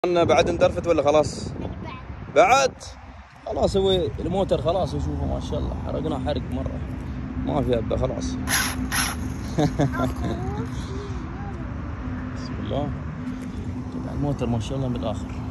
بعد اندرفت ولا خلاص؟ بعد خلاص. هو الموتر خلاص شوفوا ما شاء الله حرقناه حرق مره ما في هبه خلاص. بسم الله. طبعا الموتر ما شاء الله من الاخر.